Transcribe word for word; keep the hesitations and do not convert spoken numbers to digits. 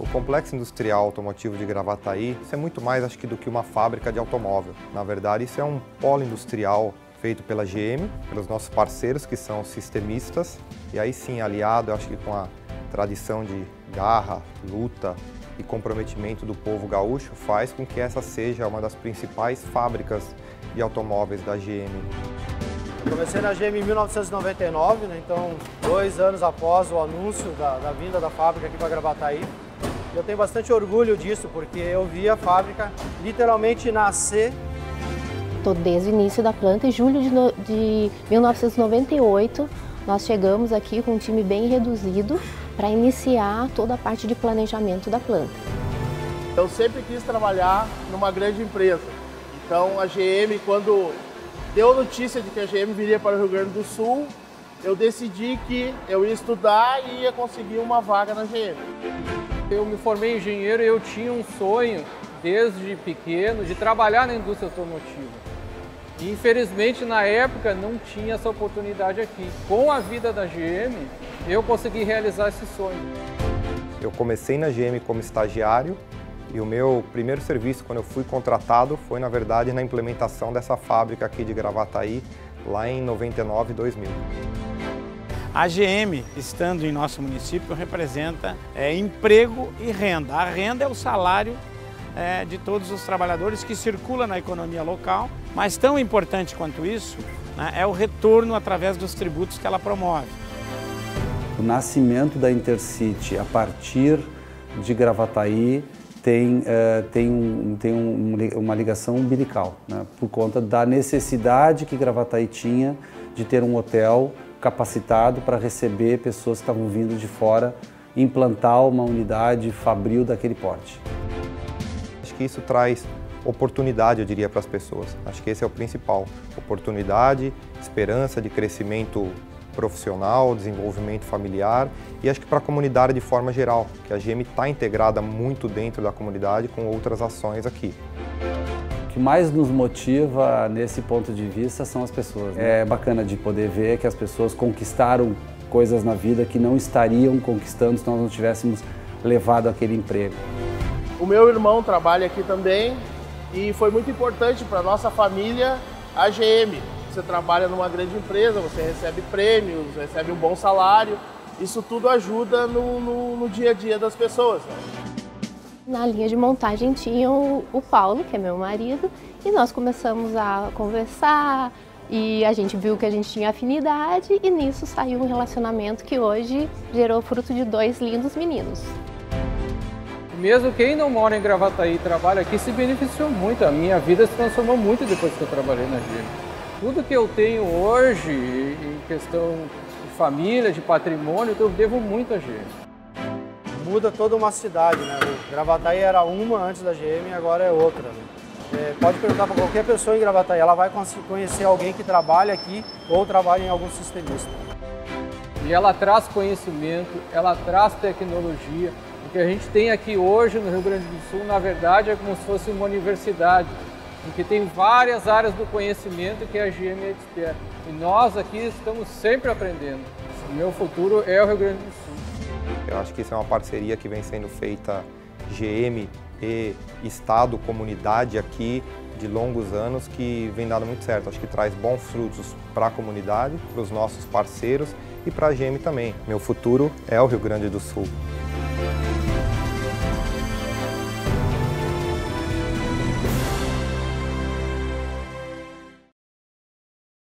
Complexo Industrial Automotivo de Gravataí, isso é muito mais, acho que, do que uma fábrica de automóvel. Na verdade, isso é um polo industrial feito pela G M, pelos nossos parceiros, que são sistemistas, e aí sim, aliado, acho que com a tradição de garra, luta e comprometimento do povo gaúcho, faz com que essa seja uma das principais fábricas de automóveis da G M. Eu comecei na G M em mil novecentos e noventa e nove, né? Então, dois anos após o anúncio da, da vinda da fábrica aqui para Gravataí. Eu tenho bastante orgulho disso, porque eu vi a fábrica literalmente nascer. Estou desde o início da planta, em julho de, no, de mil novecentos e noventa e oito, nós chegamos aqui com um time bem reduzido para iniciar toda a parte de planejamento da planta. Eu sempre quis trabalhar numa grande empresa, então a G M, quando deu notícia de que a G M viria para o Rio Grande do Sul, eu decidi que eu ia estudar e ia conseguir uma vaga na G M. Eu me formei engenheiro e eu tinha um sonho, desde pequeno, de trabalhar na indústria automotiva. E, infelizmente, na época, não tinha essa oportunidade aqui. Com a vida da G M, eu consegui realizar esse sonho. Eu comecei na G M como estagiário e o meu primeiro serviço, quando eu fui contratado, foi, na verdade, na implementação dessa fábrica aqui de Gravataí, lá em noventa e nove, dois mil. A G M, estando em nosso município, representa é, emprego e renda. A renda é o salário é, de todos os trabalhadores que circula na economia local, mas tão importante quanto isso, né, é o retorno através dos tributos que ela promove. O nascimento da Intercity a partir de Gravataí tem, uh, tem, um, tem um, uma ligação umbilical, né, por conta da necessidade que Gravataí tinha de ter um hotel capacitado para receber pessoas que estavam vindo de fora, implantar uma unidade fabril daquele porte. Acho que isso traz oportunidade, eu diria, para as pessoas. Acho que esse é o principal. Oportunidade, esperança de crescimento profissional, desenvolvimento familiar e acho que para a comunidade de forma geral, que a G M está integrada muito dentro da comunidade com outras ações aqui. O que mais nos motiva nesse ponto de vista são as pessoas, né? É bacana de poder ver que as pessoas conquistaram coisas na vida que não estariam conquistando se nós não tivéssemos levado aquele emprego. O meu irmão trabalha aqui também e foi muito importante para a nossa família a G M. Você trabalha numa grande empresa, você recebe prêmios, recebe um bom salário, isso tudo ajuda no, no, no dia a dia das pessoas. Na linha de montagem tinha o, o Paulo, que é meu marido, e nós começamos a conversar e a gente viu que a gente tinha afinidade e nisso saiu um relacionamento que hoje gerou fruto de dois lindos meninos. Mesmo quem não mora em Gravataí e trabalha aqui se beneficiou muito, a minha vida se transformou muito depois que eu trabalhei na G M. Tudo que eu tenho hoje, em questão de família, de patrimônio, eu devo muito à G M. Muda toda uma cidade, né? O Gravataí era uma antes da G M e agora é outra. Né? É, pode perguntar para qualquer pessoa em Gravataí, ela vai conhecer alguém que trabalha aqui ou trabalha em algum sistemista. E ela traz conhecimento, ela traz tecnologia. O que a gente tem aqui hoje no Rio Grande do Sul, na verdade, é como se fosse uma universidade, em que tem várias áreas do conhecimento que a G M é expert. E nós aqui estamos sempre aprendendo. O meu futuro é o Rio Grande do Sul. Eu acho que isso é uma parceria que vem sendo feita G M e Estado, comunidade aqui, de longos anos, que vem dando muito certo. Acho que traz bons frutos para a comunidade, para os nossos parceiros e para a G M também. Meu futuro é o Rio Grande do Sul.